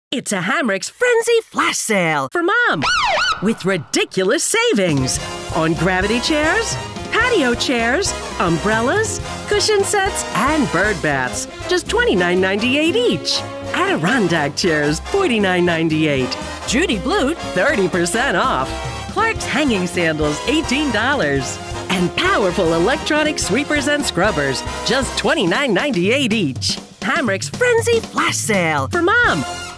It's a Hamrick's Frenzy Flash Sale for Mom with ridiculous savings on gravity chairs, patio chairs, umbrellas, cushion sets, and bird baths. Just $29.98 each. Adirondack chairs, $49.98. Judy Blute, 30% off. Clark's hanging sandals, $18. And powerful electronic sweepers and scrubbers, just $29.98 each. Hamrick's Frenzy Flash Sale for Mom.